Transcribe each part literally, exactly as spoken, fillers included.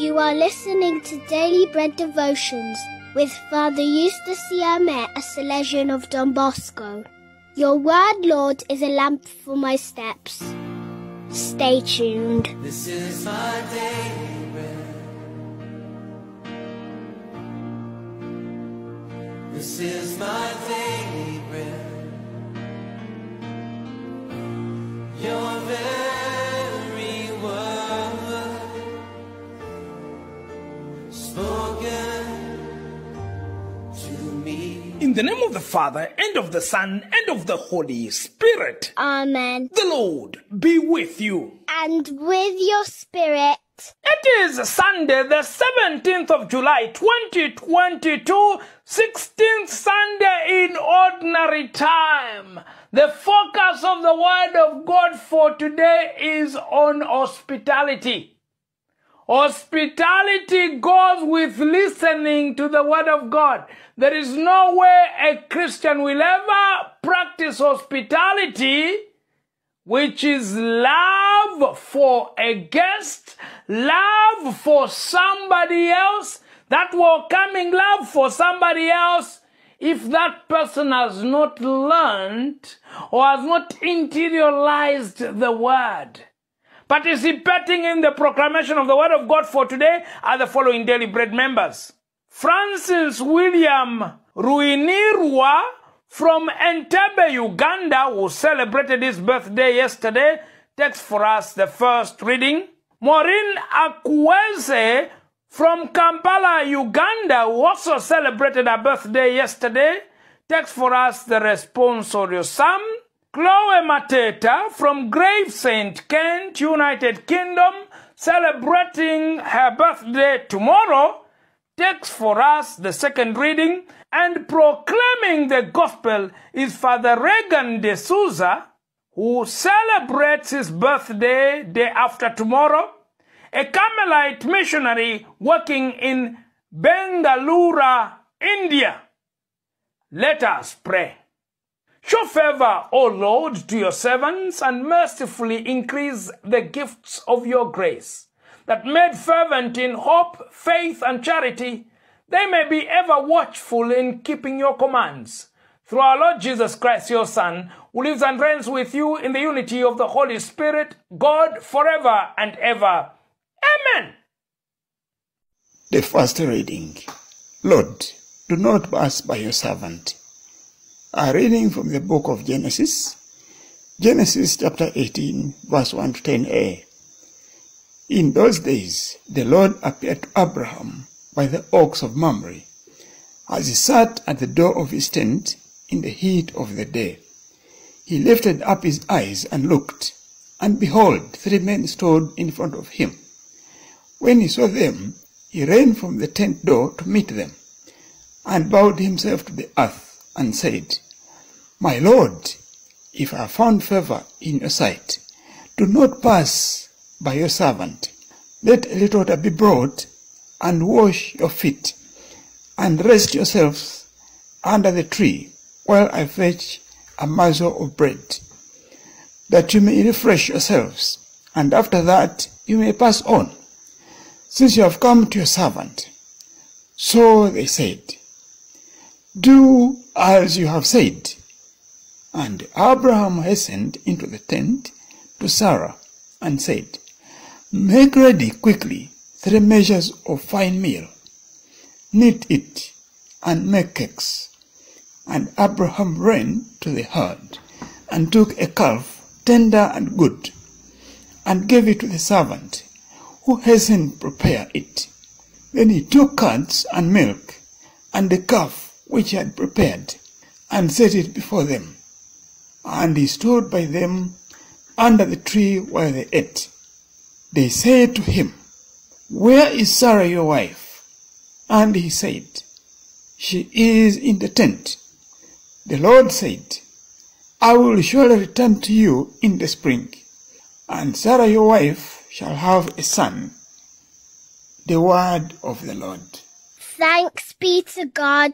You are listening to Daily Bread Devotions with Father Eustace, Siame, a Salesian of Don Bosco. Your word, Lord, is a lamp for my steps. Stay tuned. This is my daily bread. This is my daily bread. Your very word spoken to me. In the name of the Father, and of the Son, and of the Holy Spirit. Amen. The Lord be with you. And with your spirit. It is Sunday, the seventeenth of July, twenty twenty-two, sixteenth Sunday in Ordinary Time. The focus of the Word of God for today is on hospitality. Hospitality goes with listening to the Word of God. There is no way a Christian will ever practice hospitality, which is love for a guest, love for somebody else, that welcoming love for somebody else, if that person has not learned or has not interiorized the Word. Participating in the proclamation of the Word of God for today are the following Daily Bread members. Francis William Ruinirwa from Entebbe, Uganda, who celebrated his birthday yesterday, takes for us the first reading. Maureen Akweze from Kampala, Uganda, who also celebrated her birthday yesterday, takes for us the responsorial psalm. Chloe Mateta from Gravesend, Kent, United Kingdom, celebrating her birthday tomorrow, takes for us the second reading. And proclaiming the gospel is Father Regan de Souza, who celebrates his birthday day after tomorrow, a Carmelite missionary working in Bengaluru, India. Let us pray. Show favor, O Lord, to your servants, and mercifully increase the gifts of your grace, that made fervent in hope, faith, and charity, they may be ever watchful in keeping your commands. Through our Lord Jesus Christ, your Son, who lives and reigns with you in the unity of the Holy Spirit, God, forever and ever. Amen. The first reading. Lord, do not pass by your servant. A reading from the book of Genesis, Genesis chapter eighteen, verse one to ten a. In those days, the Lord appeared to Abraham by the oaks of Mamre, as he sat at the door of his tent in the heat of the day. He lifted up his eyes and looked, and behold, three men stood in front of him. When he saw them, he ran from the tent door to meet them, and bowed himself to the earth, and said, My Lord, if I have found favor in your sight, do not pass by your servant. Let a little water be brought, and wash your feet, and rest yourselves under the tree, while I fetch a morsel of bread, that you may refresh yourselves, and after that you may pass on, since you have come to your servant. So they said, Do as you have said. And Abraham hastened into the tent to Sarah, and said, Make ready quickly three measures of fine meal, knead it, and make cakes. And Abraham ran to the herd, and took a calf, tender and good, and gave it to the servant, who hastened to prepare it. Then he took curds and milk, and the calf which he had prepared, and set it before them. And he stood by them under the tree while they ate. They said to him, Where is Sarah your wife? And he said, She is in the tent. The Lord said, I will surely return to you in the spring, and Sarah your wife shall have a son. The word of the Lord. Thanks be to God.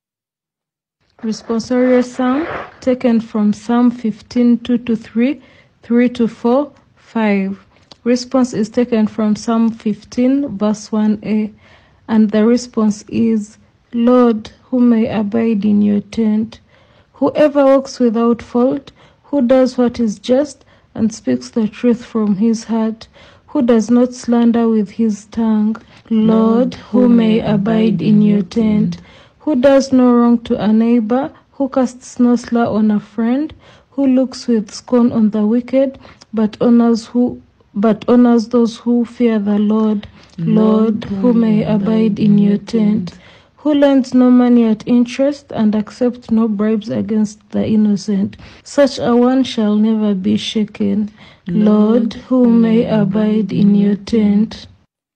Responsorial Psalm taken from Psalm fifteen, two to three, three to four, five. response is taken from Psalm fifteen, verse one a, and the response is, Lord, who may abide in your tent? Whoever walks without fault, who does what is just and speaks the truth from his heart, who does not slander with his tongue. Lord, who may abide in your tent? Who does no wrong to a neighbor, who casts no slur on a friend, who looks with scorn on the wicked, but honors who but honors those who fear the Lord. Lord, who may abide in your tent? Who lends no money at interest and accepts no bribes against the innocent. Such a one shall never be shaken. Lord, who may abide in your tent?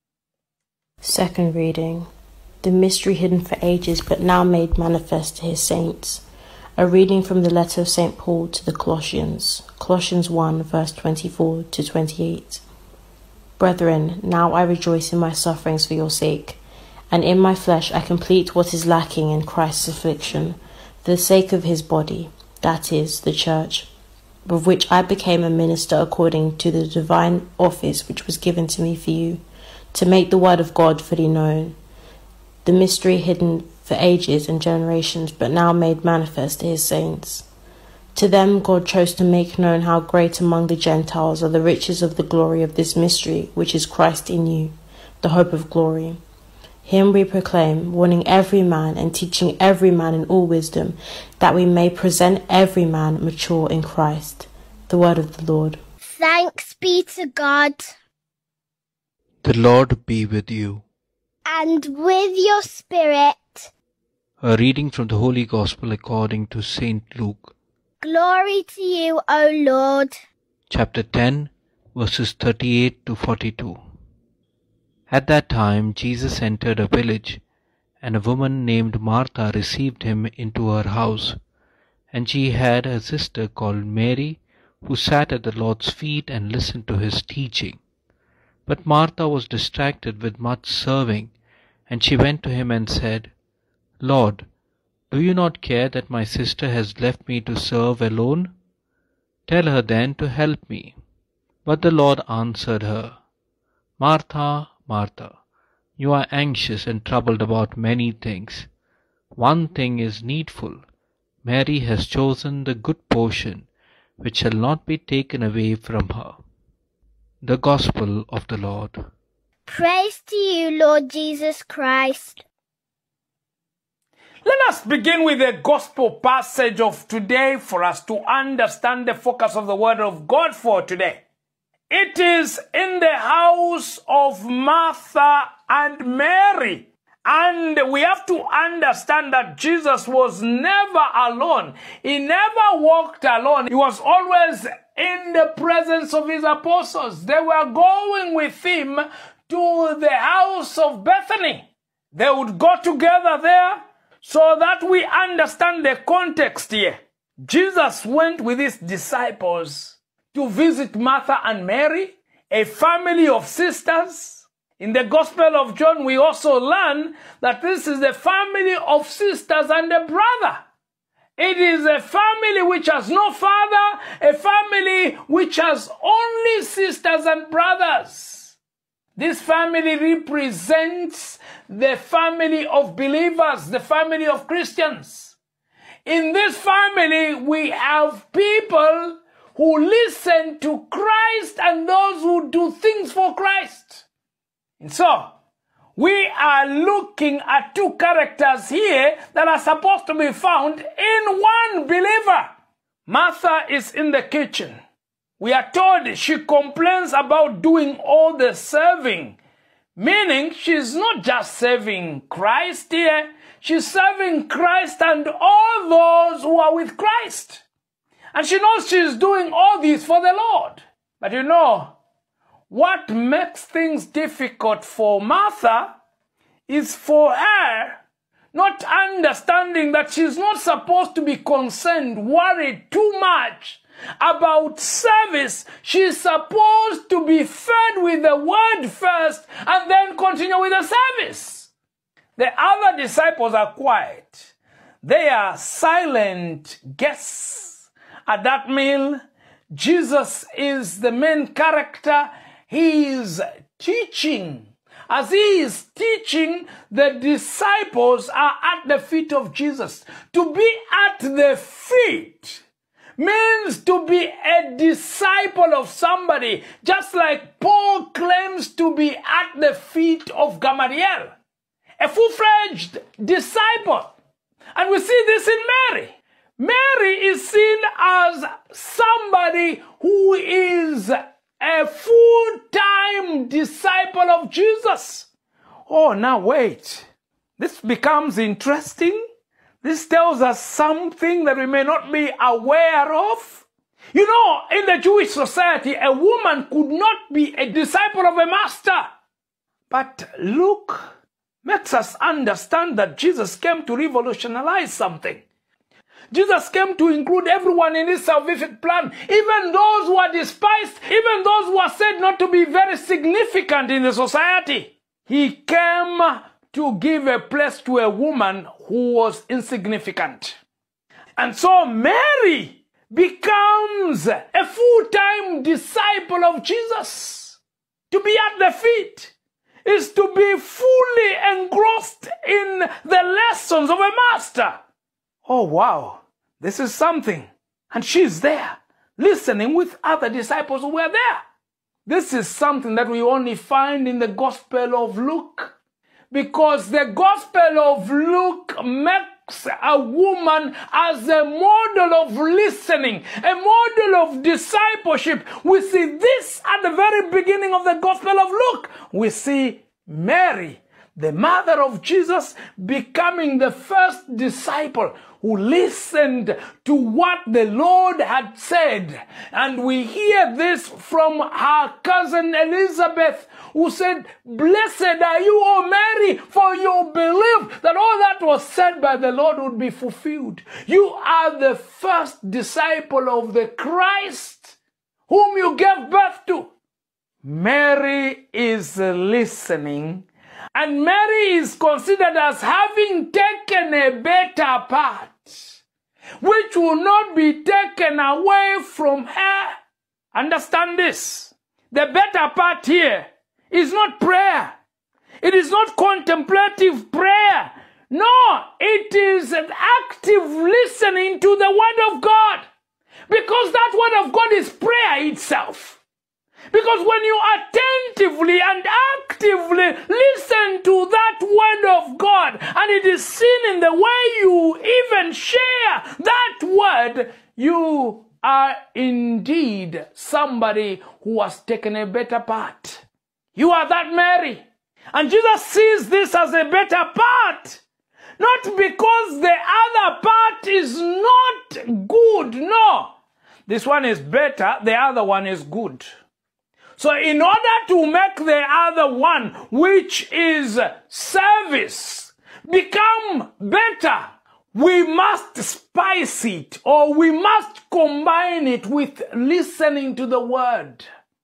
Second reading. The mystery hidden for ages, but now made manifest to his saints. A reading from the letter of Saint Paul to the Colossians. Colossians one, verse twenty-four to twenty-eight. Brethren, now I rejoice in my sufferings for your sake, and in my flesh I complete what is lacking in Christ's affliction, for the sake of his body, that is, the church, of which I became a minister according to the divine office which was given to me for you, to make the word of God fully known, the mystery hidden for ages and generations, but now made manifest to his saints. To them God chose to make known how great among the Gentiles are the riches of the glory of this mystery, which is Christ in you, the hope of glory. Him we proclaim, warning every man and teaching every man in all wisdom, that we may present every man mature in Christ. The word of the Lord. Thanks be to God. The Lord be with you. And with your spirit. A reading from the Holy Gospel according to Saint Luke. Glory to you, O Lord. Chapter ten, verses thirty-eight to forty-two. At that time Jesus entered a village, and a woman named Martha received him into her house. And she had a sister called Mary, who sat at the Lord's feet and listened to his teaching. But Martha was distracted with much serving, and she went to him and said, Lord, do you not care that my sister has left me to serve alone? Tell her then to help me. But the Lord answered her, Martha, Martha, you are anxious and troubled about many things. One thing is needful. Mary has chosen the good portion, which shall not be taken away from her. The Gospel of the Lord. Praise to you, Lord Jesus Christ. Let us begin with the gospel passage of today for us to understand the focus of the word of God for today. It is in the house of Martha and Mary. And we have to understand that Jesus was never alone. He never walked alone. He was always in the presence of his apostles. They were going with him to the house of Bethany. They would go together there. So that we understand the context here. Jesus went with his disciples to visit Martha and Mary, a family of sisters. In the Gospel of John, we also learn that this is a family of sisters and a brother. It is a family which has no father, a family which has only sisters and brothers. This family represents the family of believers, the family of Christians. In this family, we have people who listen to Christ and those who do things for Christ. And so, we are looking at two characters here that are supposed to be found in one believer. Martha is in the kitchen. We are told she complains about doing all the serving, meaning she's not just serving Christ here, she's serving Christ and all those who are with Christ. And she knows she's doing all this for the Lord. But you know, what makes things difficult for Martha is for her not understanding that she's not supposed to be concerned, worried too much about service. She's supposed to be fed with the word first and then continue with the service. The other disciples are quiet. They are silent guests at that meal. Jesus is the main character. he is teaching. As he is teaching, the disciples are at the feet of Jesus. To be at the feet means to be a disciple of somebody, just like Paul claims to be at the feet of Gamaliel, a full-fledged disciple. And we see this in Mary. Mary is seen as somebody who is a full-time disciple of Jesus. Oh, now wait. This becomes interesting. This tells us something that we may not be aware of. You know, in the Jewish society, a woman could not be a disciple of a master. But Luke makes us understand that Jesus came to revolutionize something. Jesus came to include everyone in his salvific plan, even those who are despised, even those who are said not to be very significant in the society. He came to give a place to a woman who was insignificant. And so Mary becomes a full-time disciple of Jesus. To be at the feet is to be fully engrossed in the lessons of a master. Oh, wow, this is something. And she's there, listening with other disciples who were there. This is something that we only find in the Gospel of Luke, because the Gospel of Luke makes a woman as a model of listening, a model of discipleship. We see this at the very beginning of the Gospel of Luke. We see Mary, the mother of Jesus, becoming the first disciple who listened to what the Lord had said. And we hear this from her cousin Elizabeth, who said, "Blessed are you, O Mary, for you believed that all that was said by the Lord would be fulfilled. You are the first disciple of the Christ whom you gave birth to." Mary is listening. And Mary is considered as having taken a better part, which will not be taken away from her. Understand this. The better part here is not prayer. It is not contemplative prayer. No, it is an active listening to the Word of God. Because that Word of God is prayer itself. Because when you attentively and actively listen to that Word of God, and it is seen in the way you even share that Word, you are indeed somebody who has taken a better part. You are that Mary. And Jesus sees this as a better part. Not because the other part is not good. No. This one is better, the other one is good. So in order to make the other one, which is service, become better, we must spice it, or we must combine it with listening to the Word.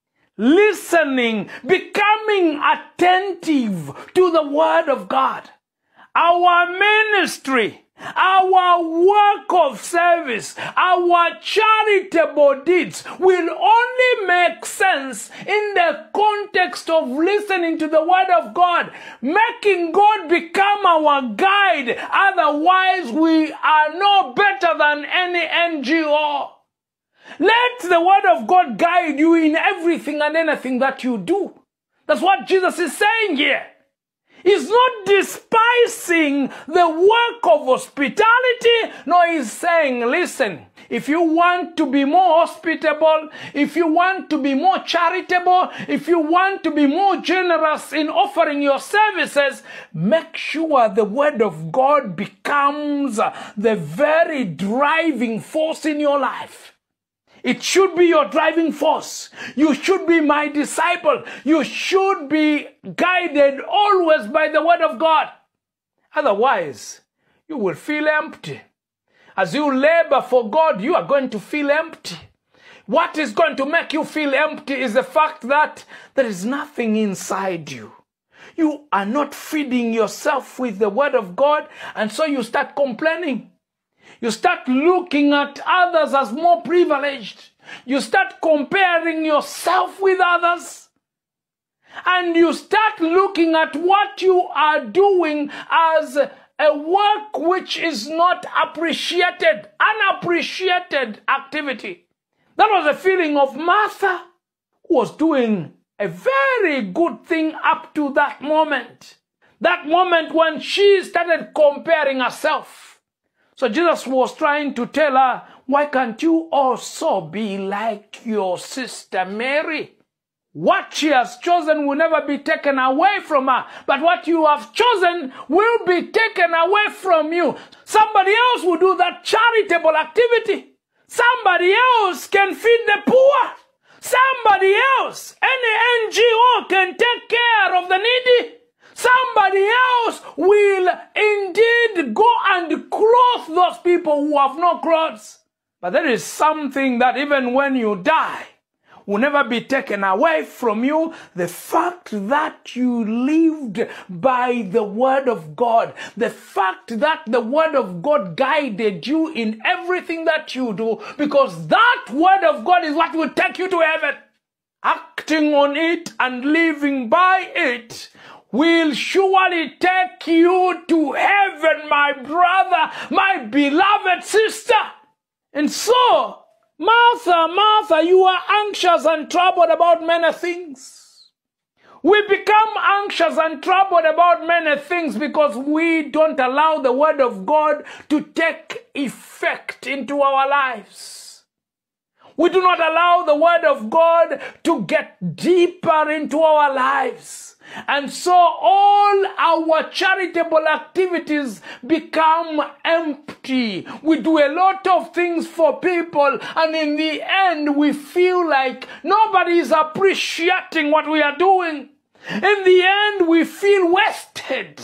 Listening, becoming attentive to the Word of God. Our ministry, our work of service, our charitable deeds will only make sense in the context of listening to the Word of God, making God become our guide. Otherwise, we are no better than any N G O. Let the Word of God guide you in everything and anything that you do. That's what Jesus is saying here. He's not despising the work of hospitality. No, he's saying, listen, if you want to be more hospitable, if you want to be more charitable, if you want to be more generous in offering your services, make sure the Word of God becomes the very driving force in your life. It should be your driving force. You should be my disciple. You should be guided always by the Word of God. Otherwise, you will feel empty. As you labor for God, you are going to feel empty. What is going to make you feel empty is the fact that there is nothing inside you. You are not feeding yourself with the Word of God, and so you start complaining. You start looking at others as more privileged. You start comparing yourself with others. And you start looking at what you are doing as a work which is not appreciated, unappreciated activity. That was the feeling of Martha, who was doing a very good thing up to that moment. That moment when she started comparing herself. So Jesus was trying to tell her, why can't you also be like your sister Mary? What she has chosen will never be taken away from her. But what you have chosen will be taken away from you. Somebody else will do that charitable activity. Somebody else can feed the poor. Somebody else, any N G O can take care of the needy. Somebody else will indeed go and clothe those people who have no clothes. But there is something that even when you die, will never be taken away from you. The fact that you lived by the word of God. The fact that the word of God guided you in everything that you do. Because that word of God is what will take you to heaven. Acting on it and living by it will surely take you to heaven, my brother, my beloved sister. And so, Martha, Martha, you are anxious and troubled about many things. We become anxious and troubled about many things because we don't allow the word of God to take effect into our lives. We do not allow the word of God to get deeper into our lives. And so all our charitable activities become empty. We do a lot of things for people, and in the end we feel like nobody is appreciating what we are doing. In the end we feel wasted.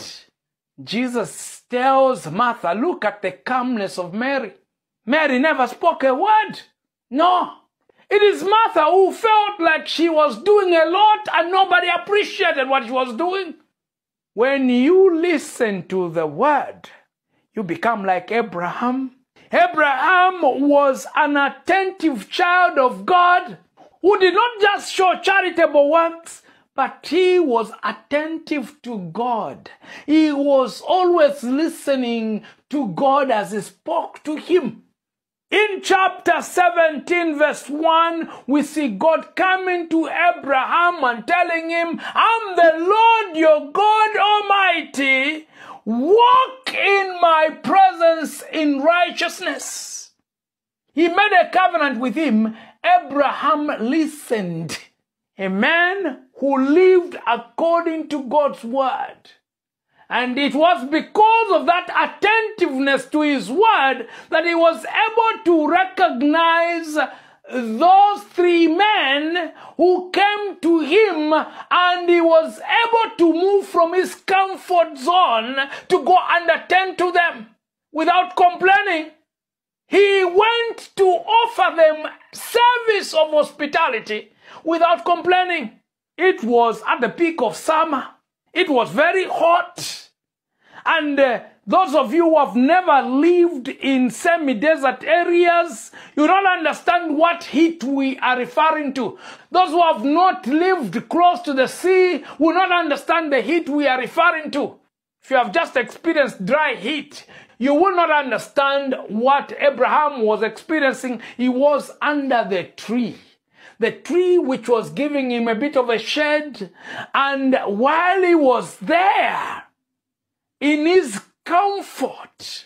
Jesus tells Martha, look at the calmness of Mary. Mary never spoke a word. No. It is Martha who felt like she was doing a lot and nobody appreciated what she was doing. When you listen to the word, you become like Abraham. Abraham was an attentive child of God who did not just show charitable works, but he was attentive to God. He was always listening to God as he spoke to him. In chapter seventeen, verse one, we see God coming to Abraham and telling him, I'm the Lord your God Almighty. Walk in my presence in righteousness. He made a covenant with him. Abraham listened. A man who lived according to God's word. And it was because of that attentiveness to his word that he was able to recognize those three men who came to him, and he was able to move from his comfort zone to go and attend to them without complaining. He went to offer them service of hospitality without complaining. It was at the peak of summer. It was very hot. And uh, those of you who have never lived in semi-desert areas, you don't understand what heat we are referring to. Those who have not lived close to the sea will not understand the heat we are referring to. If you have just experienced dry heat, you will not understand what Abraham was experiencing. He was under the tree. The tree which was giving him a bit of a shade. And while he was there, in his comfort,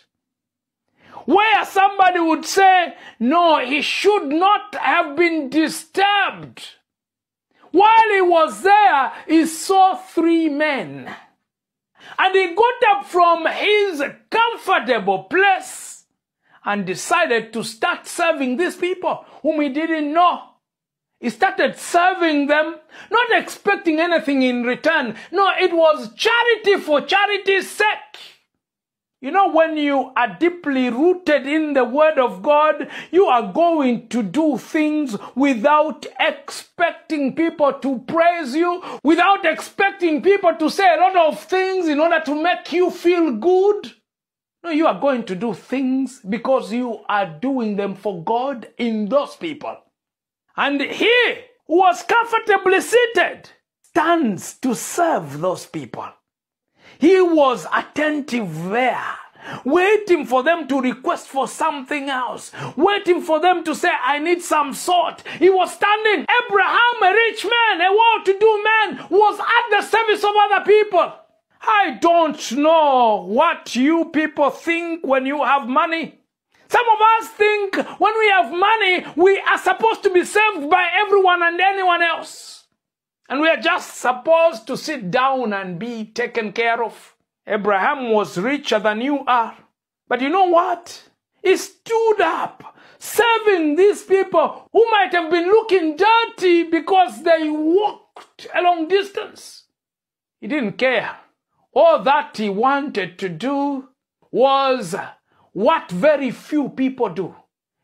where somebody would say, no, he should not have been disturbed. While he was there, he saw three men. And he got up from his comfortable place and decided to start serving these people whom he didn't know. He started serving them, not expecting anything in return. No, it was charity for charity's sake. You know, when you are deeply rooted in the word of God, you are going to do things without expecting people to praise you, without expecting people to say a lot of things in order to make you feel good. No, you are going to do things because you are doing them for God in those people. And he was comfortably seated, stands to serve those people. He was attentive there, waiting for them to request for something else, waiting for them to say, I need some salt. He was standing. Abraham, a rich man, a well-to-do man, was at the service of other people. I don't know what you people think when you have money. Some of us think when we have money, we are supposed to be served by everyone and anyone else. And we are just supposed to sit down and be taken care of. Abraham was richer than you are. But you know what? He stood up, serving these people who might have been looking dirty because they walked a long distance. He didn't care. All that he wanted to do was what very few people do.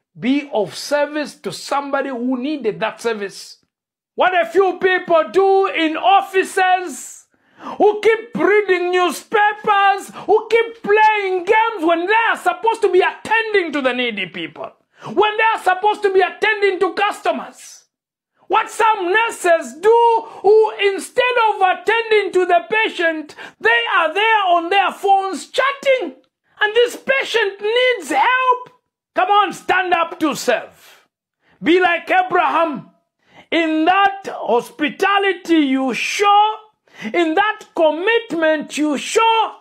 Be of service to somebody who needed that service. What a few people do in offices, who keep reading newspapers, who keep playing games when they are supposed to be attending to the needy people, when they are supposed to be attending to customers. What some nurses do, who instead of attending to the patient, they are there on their phones chatting. And this patient needs help. Come on, stand up to serve. Be like Abraham. In that hospitality you show, in that commitment you show,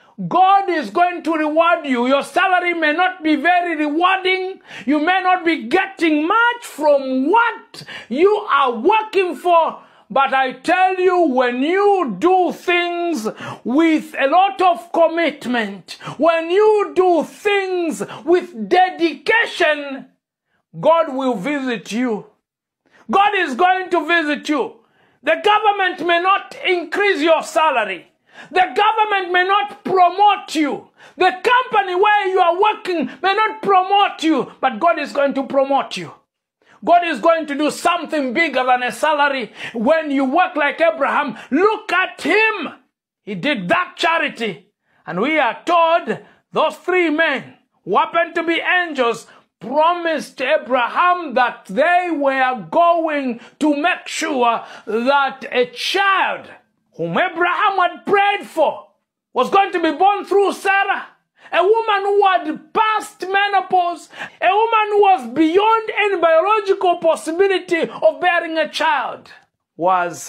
God is going to reward you. Your salary may not be very rewarding. You may not be getting much from what you are working for. But I tell you, when you do things with a lot of commitment, when you do things with dedication, God will visit you. God is going to visit you. The government may not increase your salary. The government may not promote you. The company where you are working may not promote you, but God is going to promote you. God is going to do something bigger than a salary. When you work like Abraham, look at him. He did that charity. And we are told those three men, who happened to be angels, promised Abraham that they were going to make sure that a child whom Abraham had prayed for was going to be born through Sarah. A woman who had passed menopause, a woman who was beyond any biological possibility of bearing a child, was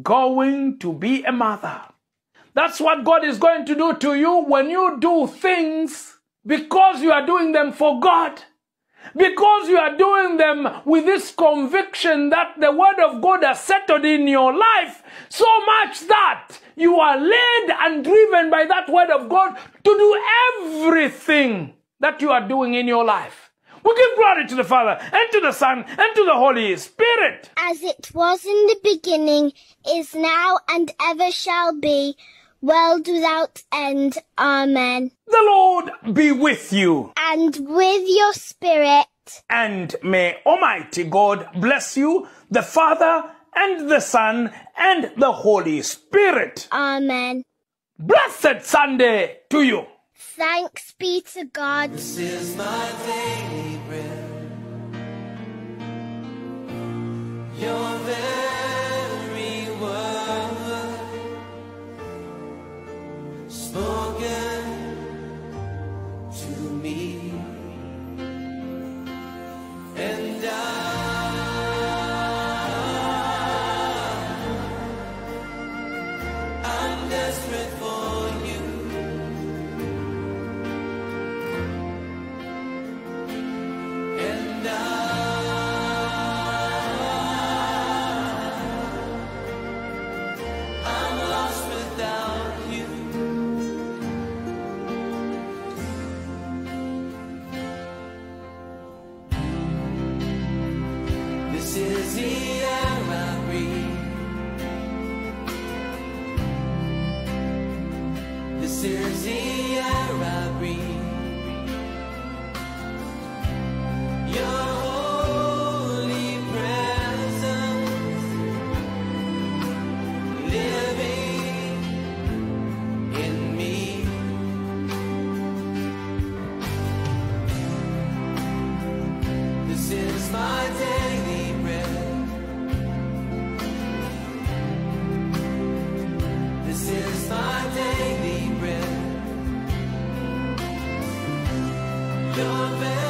going to be a mother. That's what God is going to do to you when you do things because you are doing them for God. Because you are doing them with this conviction that the word of God has settled in your life, so much that you are led and driven by that word of God to do everything that you are doing in your life. We give glory to the Father, and to the Son, and to the Holy Spirit. As it was in the beginning, is now, and ever shall be, world without end. Amen. The Lord be with you. And with your spirit. And may Almighty God bless you, the Father, and the Son, and the Holy Spirit. Amen. Blessed Sunday to you. Thanks be to God. This is my daily bread. Your very word spoken to me, and I I'm desperate for you, and I I'm lost without you. This is the air I breathe. This is the air I breathe. Your holy presence living in me. This is my daily bread. Your